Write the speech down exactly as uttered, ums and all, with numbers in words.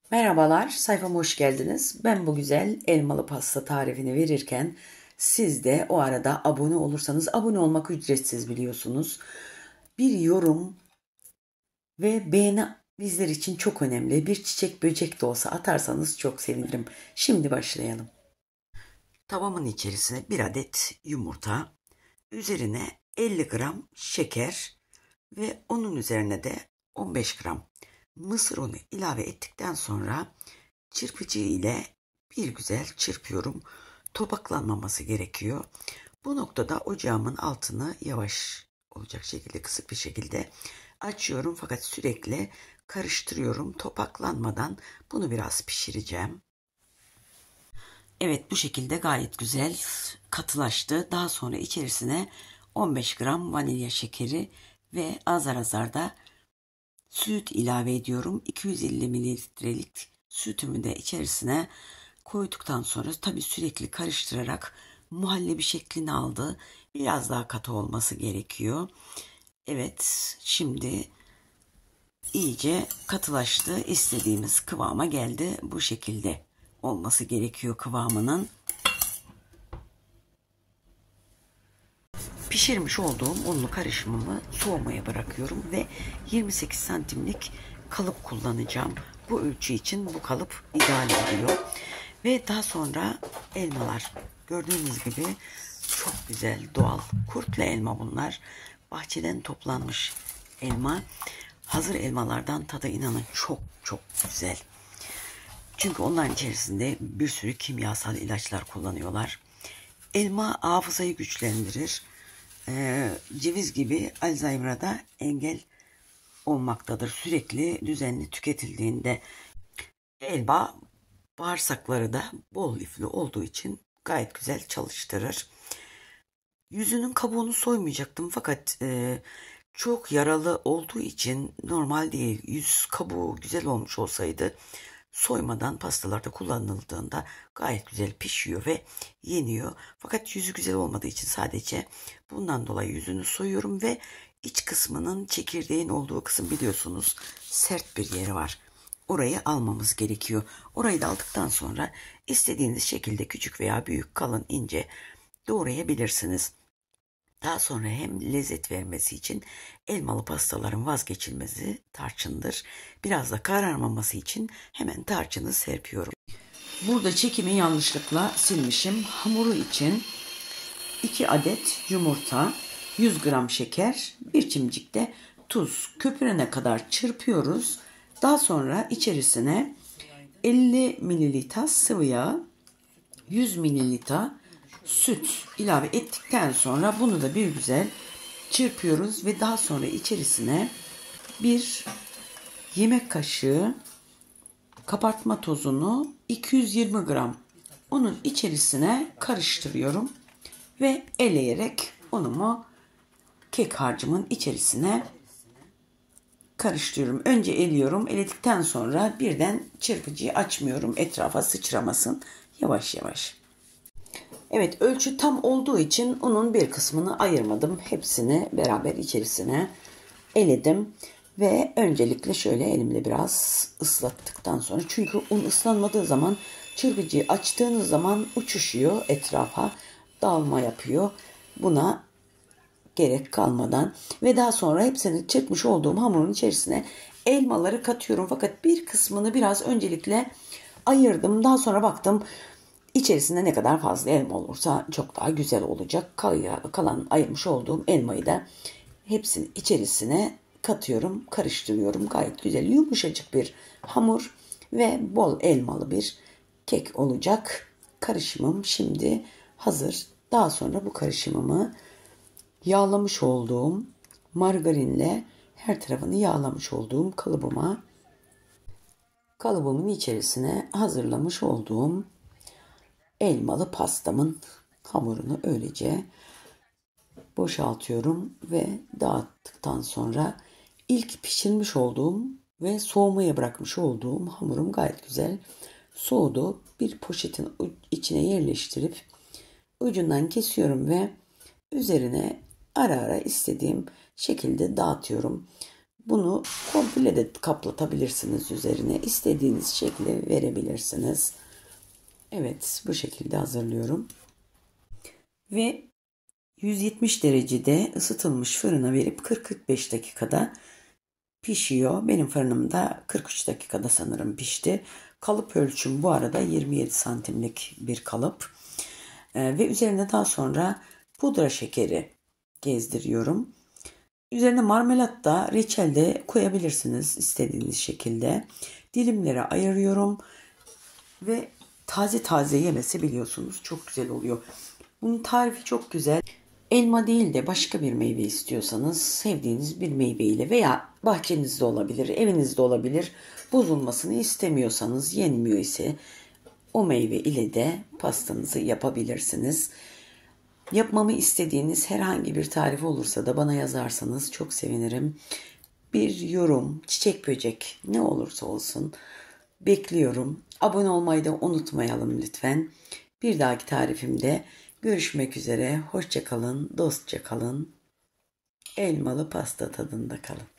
Merhabalar, sayfama hoş geldiniz. Ben bu güzel elmalı pasta tarifini verirken siz de o arada abone olursanız, abone olmak ücretsiz biliyorsunuz. Bir yorum ve beğeni bizler için çok önemli. Bir çiçek böcek de olsa atarsanız çok sevinirim. Şimdi başlayalım. Tavamın içerisine bir adet yumurta, üzerine elli gram şeker ve onun üzerine de on beş gram mısır unu ilave ettikten sonra çırpıcı ile bir güzel çırpıyorum. Topaklanmaması gerekiyor. Bu noktada ocağımın altını yavaş olacak şekilde, kısık bir şekilde açıyorum fakat sürekli karıştırıyorum. Topaklanmadan bunu biraz pişireceğim. Evet, bu şekilde gayet güzel katılaştı. Daha sonra içerisine on beş gram vanilya şekeri ve azar azar da süt ilave ediyorum. iki yüz elli mililitrelik sütümü de içerisine koyduktan sonra tabii sürekli karıştırarak muhallebi şeklini aldı. Biraz daha katı olması gerekiyor. Evet, şimdi iyice katılaştı. İstediğimiz kıvama geldi. Bu şekilde olması gerekiyor kıvamının. Pişirmiş olduğum unlu karışımımı soğumaya bırakıyorum ve yirmi sekiz santimlik kalıp kullanacağım. Bu ölçü için bu kalıp ideal oluyor. Ve daha sonra elmalar. Gördüğünüz gibi çok güzel doğal kurtlu elma bunlar. Bahçeden toplanmış elma. Hazır elmalardan tadı inanın çok çok güzel. Çünkü onların içerisinde bir sürü kimyasal ilaçlar kullanıyorlar. Elma hafızayı güçlendirir. Ee, ceviz gibi Alzheimer'a da engel olmaktadır. Sürekli düzenli tüketildiğinde elma bağırsakları da bol lifli olduğu için gayet güzel çalıştırır. Yüzünün kabuğunu soymayacaktım fakat e, çok yaralı olduğu için normal değil. Yüz kabuğu güzel olmuş olsaydı soymadan pastalarda kullanıldığında gayet güzel pişiyor ve yeniyor. Fakat yüzü güzel olmadığı için sadece bundan dolayı yüzünü soyuyorum ve iç kısmının çekirdeğin olduğu kısım biliyorsunuz sert bir yeri var. Orayı almamız gerekiyor. Orayı da aldıktan sonra istediğiniz şekilde küçük veya büyük, kalın, ince doğrayabilirsiniz. Daha sonra hem lezzet vermesi için elmalı pastaların vazgeçilmezi tarçındır. Biraz da kararmaması için hemen tarçını serpiyorum. Burada çekimi yanlışlıkla silmişim. Hamuru için iki adet yumurta, yüz gram şeker, bir çimcik de tuz köpürene kadar çırpıyoruz. Daha sonra içerisine elli mililitre sıvı yağ, yüz mililitre süt ilave ettikten sonra bunu da bir güzel çırpıyoruz ve daha sonra içerisine bir yemek kaşığı kabartma tozunu, iki yüz yirmi gram onun içerisine karıştırıyorum ve eleyerek unumu kek harcımın içerisine karıştırıyorum. Önce eliyorum. Eledikten sonra birden çırpıcıyı açmıyorum. Etrafa sıçramasın. Yavaş yavaş. Evet, ölçü tam olduğu için unun bir kısmını ayırmadım. Hepsini beraber içerisine eledim. Ve öncelikle şöyle elimle biraz ıslattıktan sonra. Çünkü un ıslanmadığı zaman çırpıcıyı açtığınız zaman uçuşuyor etrafa. Dağılma yapıyor. Buna gerek kalmadan ve daha sonra hepsini çırpmış olduğum hamurun içerisine elmaları katıyorum. Fakat bir kısmını biraz öncelikle ayırdım. Daha sonra baktım içerisinde ne kadar fazla elma olursa çok daha güzel olacak. Kalan ayırmış olduğum elmayı da hepsini içerisine katıyorum, karıştırıyorum. Gayet güzel, yumuşacık bir hamur ve bol elmalı bir kek olacak. Karışımım şimdi hazır. Daha sonra bu karışımımı yağlamış olduğum margarinle her tarafını yağlamış olduğum kalıbıma, kalıbımın içerisine hazırlamış olduğum elmalı pastamın hamurunu öylece boşaltıyorum ve dağıttıktan sonra ilk pişirmiş olduğum ve soğumaya bırakmış olduğum hamurum gayet güzel soğudu. Bir poşetin içine yerleştirip ucundan kesiyorum ve üzerine ara ara istediğim şekilde dağıtıyorum. Bunu komple de kaplatabilirsiniz üzerine. İstediğiniz şekli verebilirsiniz. Evet, bu şekilde hazırlıyorum. Ve yüz yetmiş derecede ısıtılmış fırına verip kırk kırk beş dakikada pişiyor. Benim fırınımda kırk üç dakikada sanırım pişti. Kalıp ölçüm bu arada yirmi yedi santimlik bir kalıp. Ee, ve üzerine daha sonra pudra şekeri gezdiriyorum. Üzerine marmelat da reçel de koyabilirsiniz istediğiniz şekilde. Dilimlere ayırıyorum ve taze taze yemesi biliyorsunuz çok güzel oluyor. Bunun tarifi çok güzel. Elma değil de başka bir meyve istiyorsanız sevdiğiniz bir meyveyle veya bahçenizde olabilir, evinizde olabilir. Bozulmasını istemiyorsanız, yenmiyor ise o meyve ile de pastanızı yapabilirsiniz. Yapmamı istediğiniz herhangi bir tarif olursa da bana yazarsanız çok sevinirim. Bir yorum, çiçek böcek ne olursa olsun bekliyorum. Abone olmayı da unutmayalım lütfen. Bir dahaki tarifimde görüşmek üzere. Hoşça kalın, dostça kalın. Elmalı pasta tadında kalın.